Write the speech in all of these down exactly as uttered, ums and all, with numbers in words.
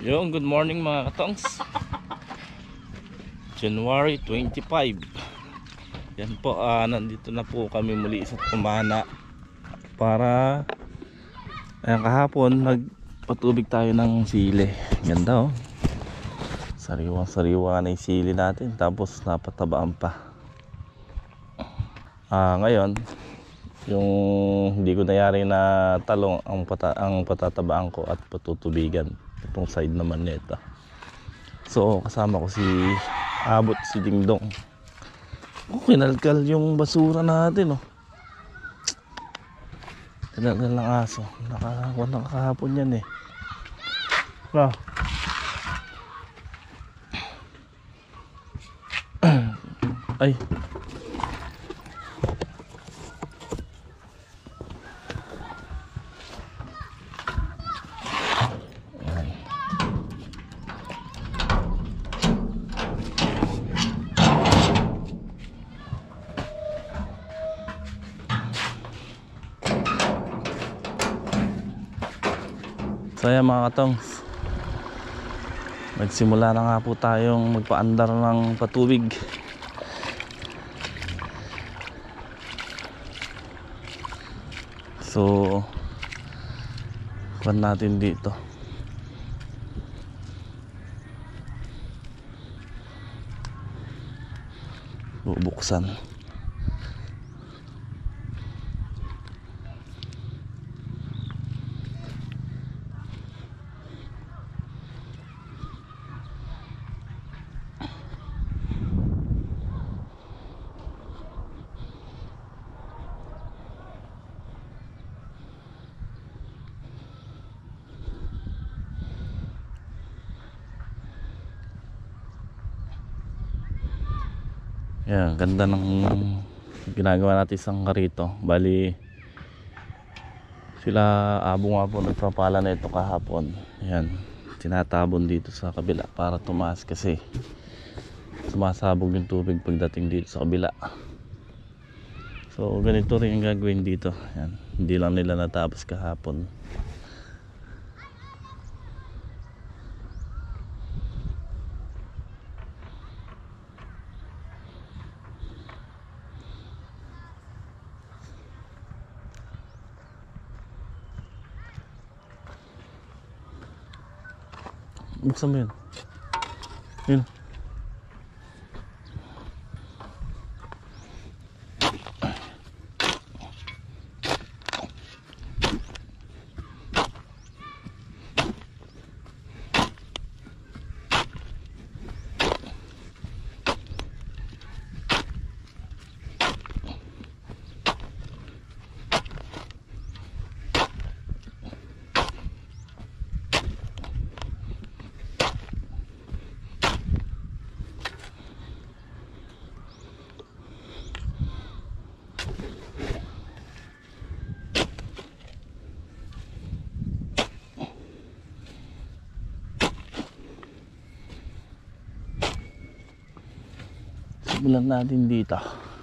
Yung good morning mga katongs. January twenty-five. Yan po, uh, nandito na po kami muli sa Tumana para ayan, kahapon nagpatubig tayo ng sili. Ganda oh. Sariwang sariwa na yung sili natin, tapos napatabaan pa. Ah, ngayon yung hindi ko nayari na talong ang, pata ang patatabaan ko at patutubigan itong side naman nito. So kasama ko si Abot, si Dingdong. Oh, kinalkal yung basura natin oh. Kinalkal ng aso. Nakakakuha na kahapon yan eh. Ah. Ay. So ayan mga katongs, nagsimula na nga po tayong magpaandar ng patubig. So kuhan natin dito, bubuksan. Yan, ganda ng ginagawa natin isang karito. Bali sila Abo nga po nagpapala na ito kahapon. Yan, tinatabon dito sa kabila para tumaas kasi sumasabog yung tubig pagdating dito sa kabila. So ganito rin yung gagawin dito. Yan, hindi lang nila natapos kahapon. Buksan mo yun. Yun. Simulan natin dito.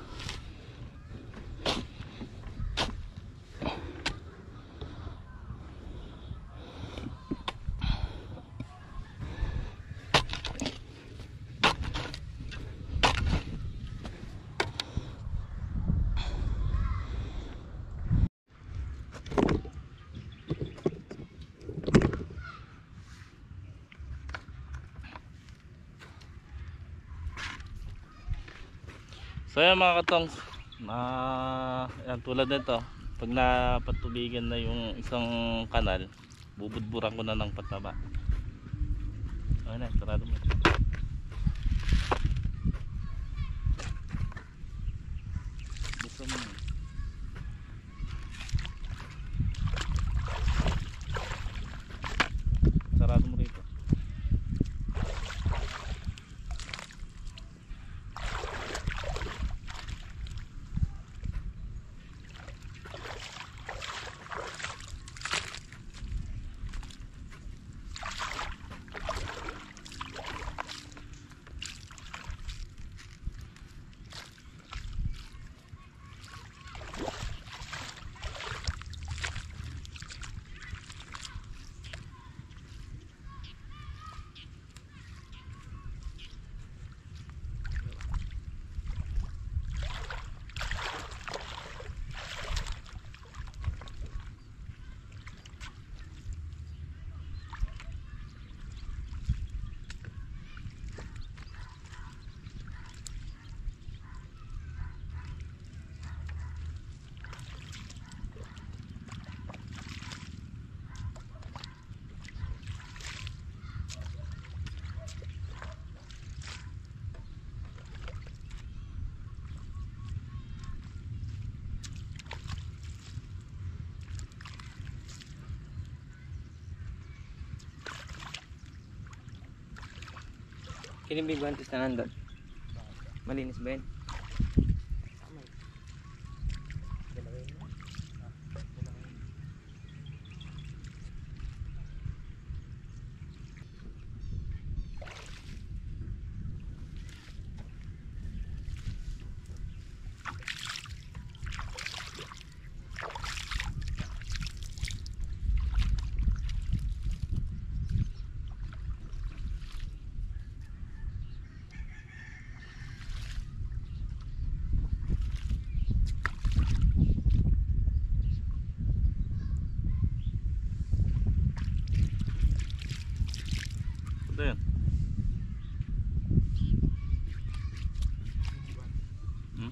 So yan mga katongs, na yan, tulad nito, pag napatubigan na yung isang kanal, bubudburan ko na ng pataba. Ayun na, sarado mo. Buksan mo. Sarado mo rito. Kinibiguan tis na nandun. Malinis ba yun? Ito yan. Hmm?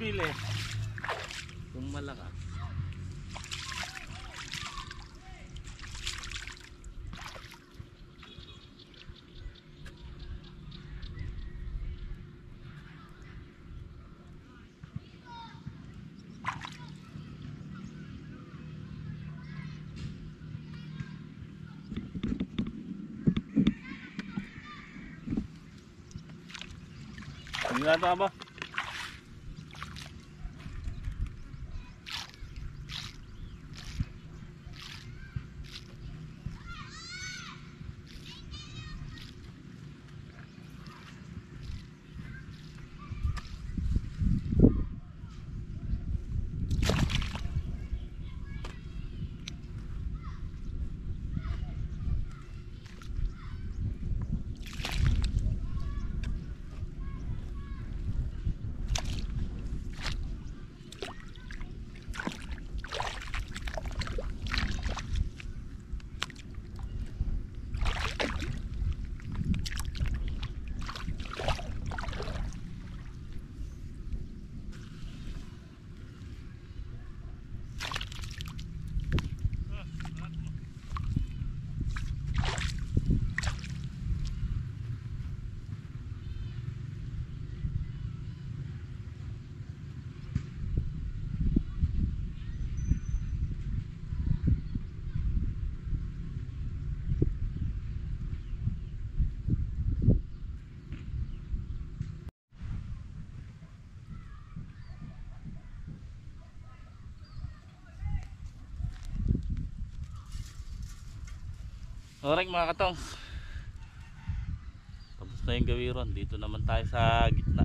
pumipili. Kung malakas. Hindi na ito ba? Alright mga katong, tapos na yung gawiron. Dito naman tayo sa gitna.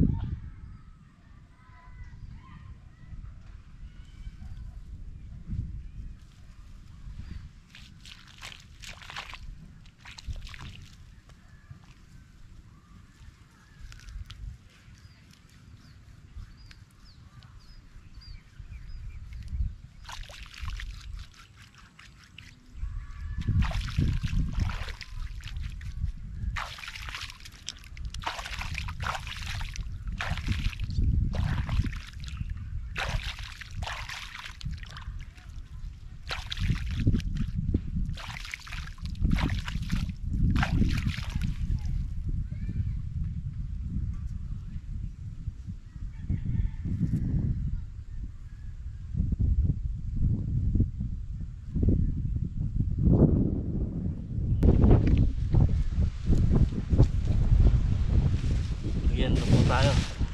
Merienda po tayo.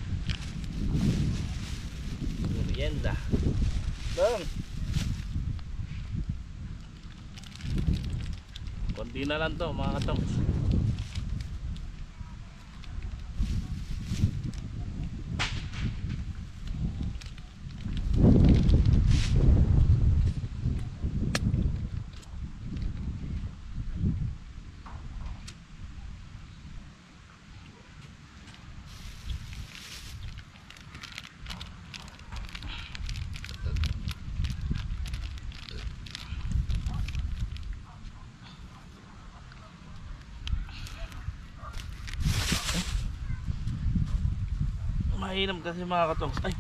Merienda. Bang. Konti na lang to mga katong. Mainam kasi mga katongs. Ay,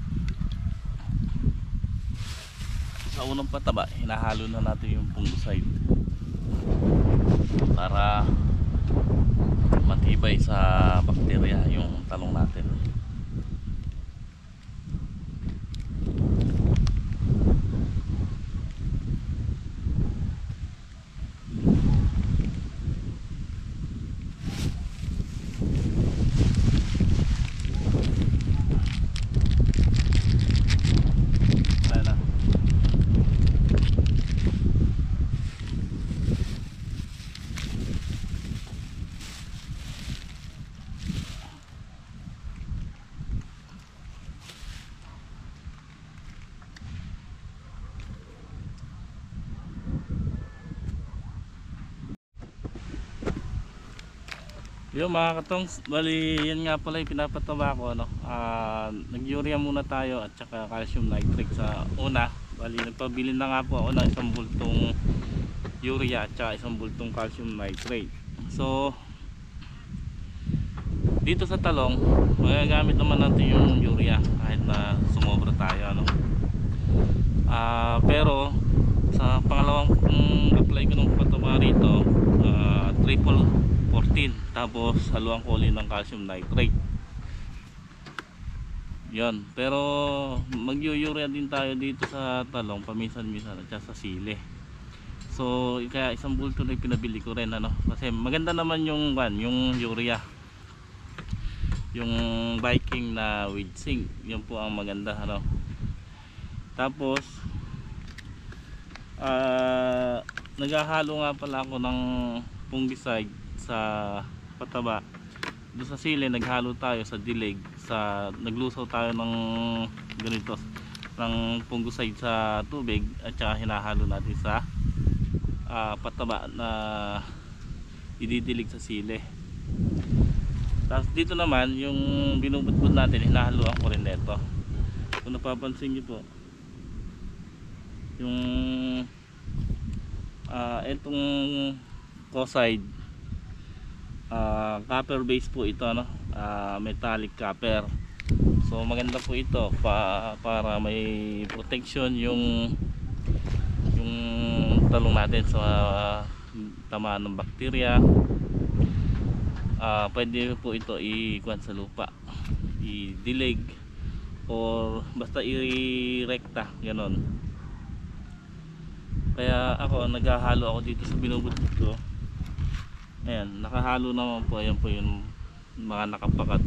sa unang pataba hinahalo na natin yung fungicide para matibay sa bakterya yung talong natin. Yung mga katongs, bali yan nga pala yung pinapatawa ko, ano? Uh, nag-urea muna tayo at saka calcium nitrate sa una. Bali nagpabili na nga po ako ng isang bultong urea at saka isang bultong calcium nitrate. So dito sa talong magagamit naman natin yung urea kahit na sumobra tayo ano. Ah, pero sa pangalawang mm, apply ko ng pataba rito, ah, triple fourteen, tapos haluan ko ulit ng calcium nitrate. Yon, pero mag-urea din tayo dito sa talong paminsan-minsan at sa sili. So kaya isang bulto na pinabili ko rin ano, kasi maganda naman yung one, yung urea, yung Viking na with zinc, yun po ang maganda ano. Tapos uh, naghahalo nga pala ako ng fungicide sa pataba. Doon sa sili naghalo tayo sa dilig, sa naglusaw tayo ng ganito ng fungicide sa tubig at saka hinahalo natin sa uh, pataba na ididilig sa sili. Tapos dito naman yung binubudbud natin, hinahaluan ko rin nito. Kung napapansin niyo po, yung uh, itong Koside, uh, copper base po ito ano, uh, metallic copper. So maganda po ito pa, para may protection yung yung talong natin sa uh, tamaan ng bakterya. Uh, pwede po ito ikuan sa lupa, i-dilig or basta i-rekta ganon. Kaya ako naghahalo ako dito sa binubudbud ko. Ayan, nakahalo naman po. Ayan po yung mga nakapakat.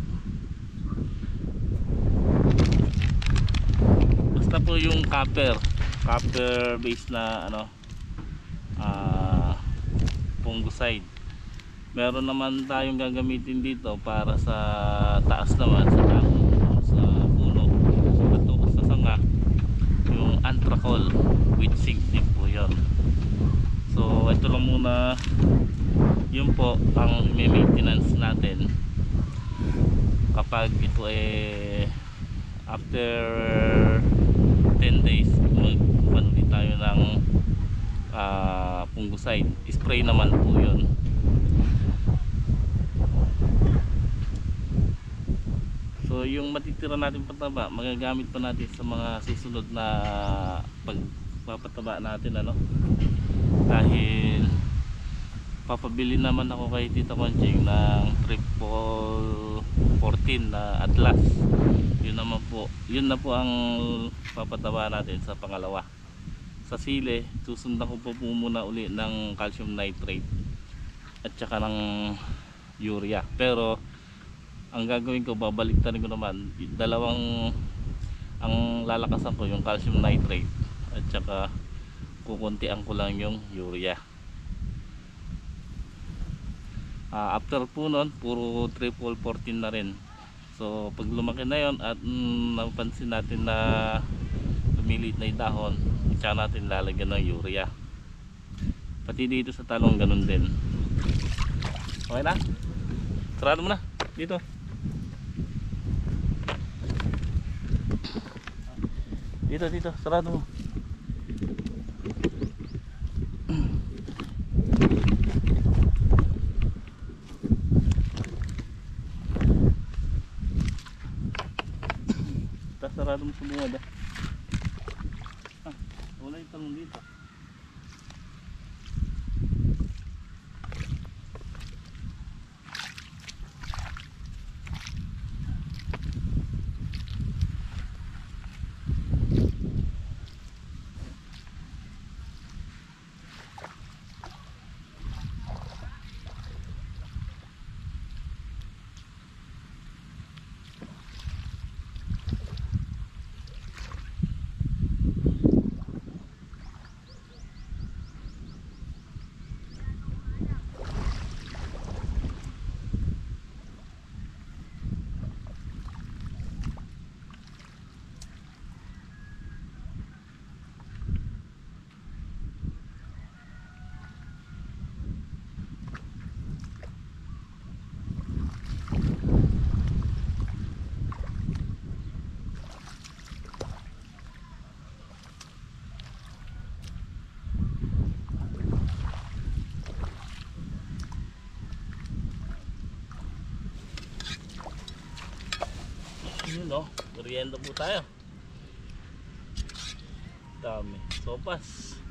Basta po yung copper copper base na ano, uh, fungicide. Meron naman tayong gagamitin dito para sa taas naman, sa dahon, sa puno, sa bato, sa sanga, yung anthracol with zinc din po yun. So ito lang muna, yun po ang i-maintenance natin kapag ito eh after ten days magpanulit tayo ng uh, fungicide. Spray naman po yun. So yung matitira natin pataba magagamit pa natin sa mga susunod na pagpapataba natin ano, dahil papabili naman ako kay Tita Conching ng triple fourteen na Atlas. Yun naman po, yun na po ang papataba natin sa pangalawa. Sa sili susundan ko po, po muna uli ng calcium nitrate at saka ng urea. Pero ang gagawin ko, babaliktarin ko naman dalawang, ang lalakasan ko yung calcium nitrate at saka kukuntian ko lang yung urea. Uh, after po nun, puro triple fourteen na rin. So pag lumaki na yon at mm, napansin natin na lumiliit na yung dahon, tsaka natin lalagyan ng urea. Pati dito sa talong ganun din. Okay na? Sarado mo na dito. Dito, dito, sarado mo. Tapos sarado mo sa bungad ah. Ah, wala yung talong dito. no? Merienda po tayo. Dami. Sopas.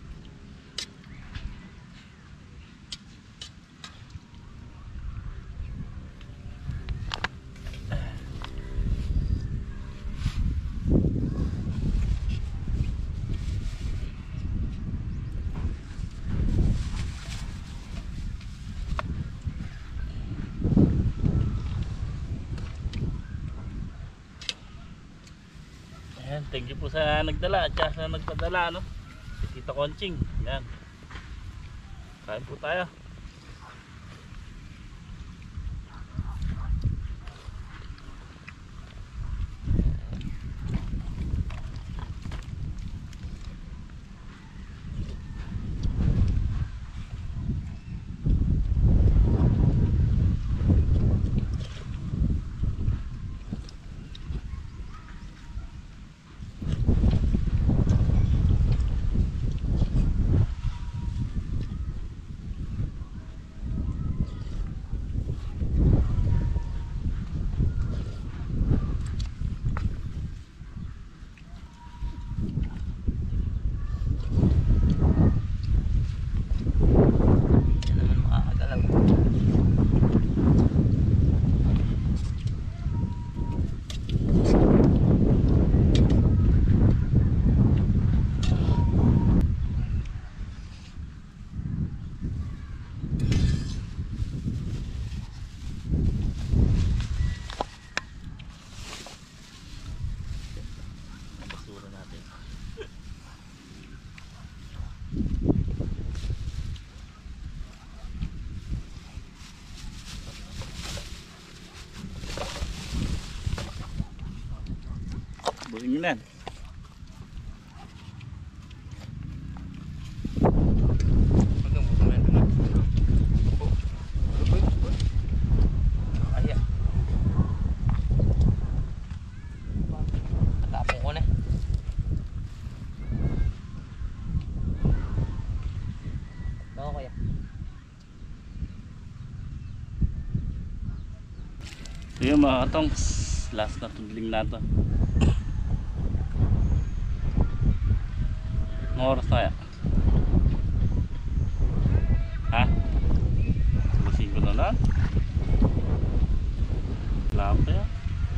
Ayan, thank you po sa nagdala at sa nagpadala, no? Si Tita Conching. Yan. Kain po tayo. Buhin nyo na yan. Tapong ko na. Baka kuya. So yun mga katongs, last na tudling na to. Anong oras tayo? Ha? Busin ko na lang. Wala pa yan.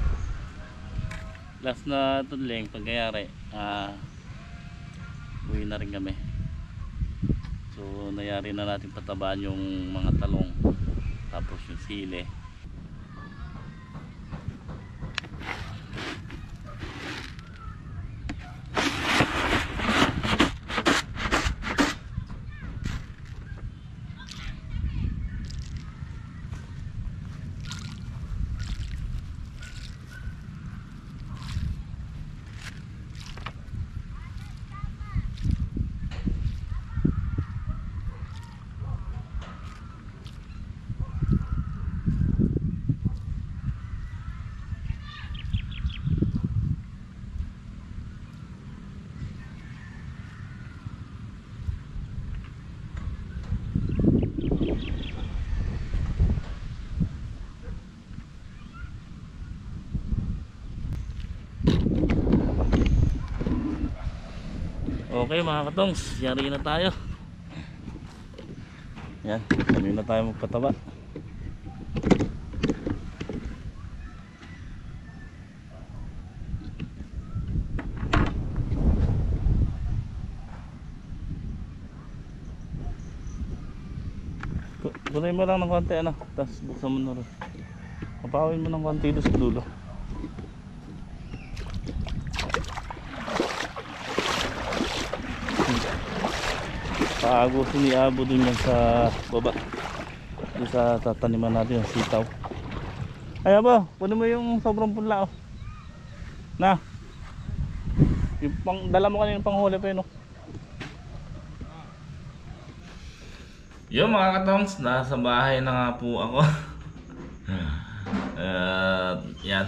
Last na tudling, pagyayari ah, uwi na rin kami. So nayari na natin patabaan yung mga talong, tapos yung sili. Okay mga katongs, yari na tayo. Yan, kami na tayo magpataba. Gunay mo lang ng konti ano, tapos buksan mo na rin. Kapawin mo ng konti doon sa dulo. Paagusin ni Abo dun yan sa baba, dun sa tataniman natin yung sitaw. Ay Abo, puno mo yung sobrang punla oh. Na yung pang, dala mo kanina yung panghuli pa yun oh. Yung mga katongs, nasa bahay na nga po ako. uh, yan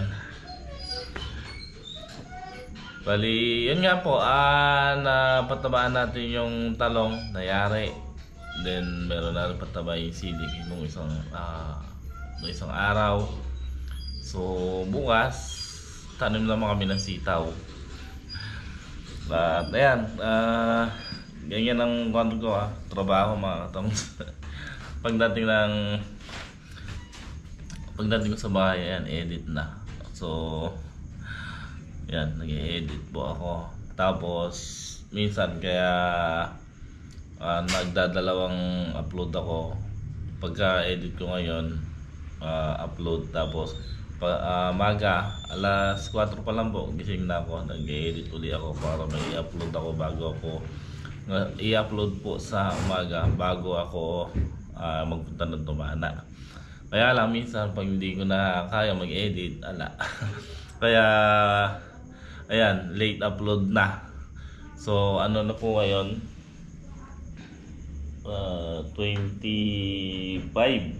bali, yun nga po, ah, napatabaan natin yung talong, nayari. Then, meron na rin pataba yung silig nung isang, ah, nung isang araw. So, bukas, nagtanim naman kami ng sitaw. At ayan, ah, ganyan ang kwento ko ah, trabaho mga katongs. Pagdating ng Pagdating ko sa bahay, ayan, edit na. So, yan, nag-edit po ako. Tapos, minsan kaya uh, nagdadalawang upload ako. Pagka-edit ko ngayon, uh, upload. Tapos, pa, uh, maga, alas kwatro pa lang po, gising na ako. Nag-edit uli ako para may i-upload ako bago ako uh, i-upload po sa umaga bago ako uh, magpunta ng Tumana. Kaya lang minsan pag hindi ko na kaya mag-edit, ala. Kaya ayan, late upload na. So ano na po ngayon? Uh, twenty-five.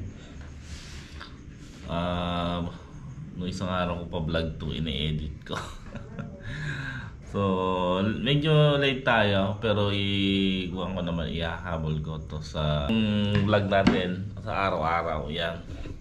Uh, no isang araw ko pa vlog to, ini-edit ko. So medyo late tayo pero i-kuhan ko naman, ihahabol ko to sa um, vlog natin sa araw-araw. Yan.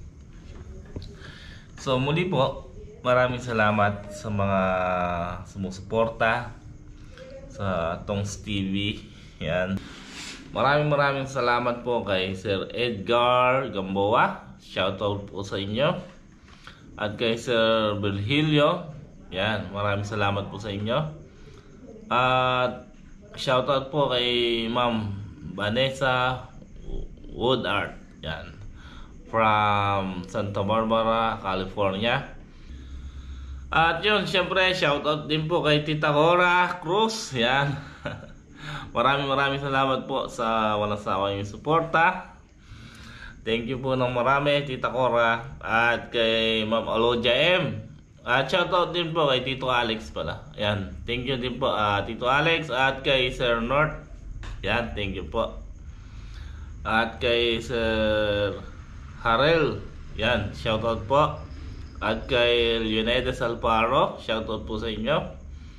So muli po, maraming salamat sa mga sumusuporta sa Tongs T V. Yan. Maraming maraming salamat po kay Sir Edgar Gamboa. Shoutout po sa inyo. At kay Sir Virgilio. Yan, maraming salamat po sa inyo. At shoutout po kay Ma'am Vanessa Woodart. Yan. From Santa Barbara, California. At yun, syempre, shoutout din po kay Tita Cora Cruz. Yan. Maraming maraming salamat po sa walang sawa yung suporta. Thank you po ng marami, Tita Cora. At kay Ma'am Alodia M. At shoutout din po kay Tito Alex pala. Yan. Thank you din po, uh, Tito Alex. At kay Sir North. Yan. Thank you po. At kay Sir Harel. Yan. Shoutout po. At kay Leonidas Alparo. Shoutout po sa inyo.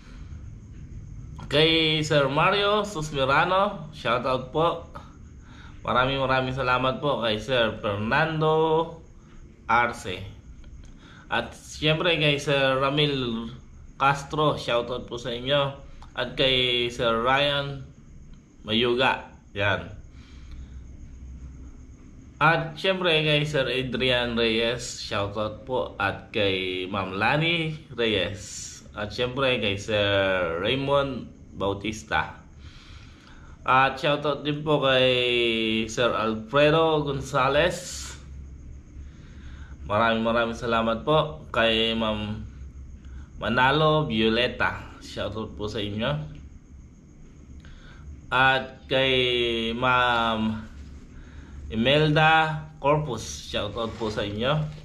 Kay Sir Mario Susmirano, shoutout po. Maraming maraming salamat po kay Sir Fernando Arce. At siyempre kay Sir Ramil Castro, shoutout po sa inyo. At kay Sir Ryan Mayuga. Yan. At siyempre kay Sir Adrian Reyes, shoutout po. At kay Ma'am Lani Reyes. At siyempre kay Sir Raymond Bautista. At shoutout din po kay Sir Alfredo Gonzales. Maraming maraming salamat po kay Ma'am Manalo Violeta. Shoutout po sa inyo. At kay Ma'am Imelda Corpus. Shoutout po sa inyo.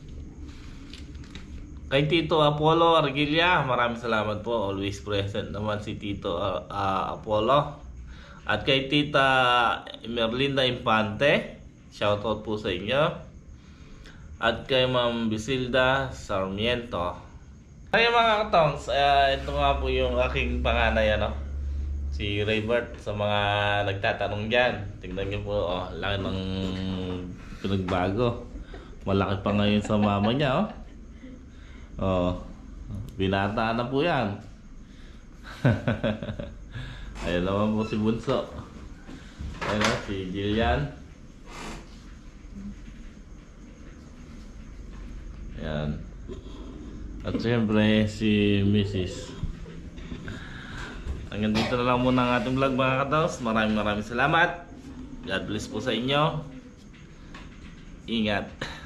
Kay Tito Apollo Argilia, maraming salamat po. Always present naman si Tito uh, uh, Apollo. At kay Tita Merlinda Infante, shoutout po sa inyo. At kay Ma'am Bisilda Sarmiento. Ay mga katongs, uh, ito nga po yung aking panganay, ano? Si Raybert, sa mga nagtatanong dyan. Tingnan nyo po, oh, laki ng pinagbago. Malaki pa ngayon sa mama niya, oh. Oh, binata na po yan. Ayun naman po si Bunso. Ayun na, si Jillian. Ayan. At siyempre si Missus Hanggang dito na lang muna ang ating vlog mga kataos. Maraming maraming salamat. God bless po sa inyo. Ingat.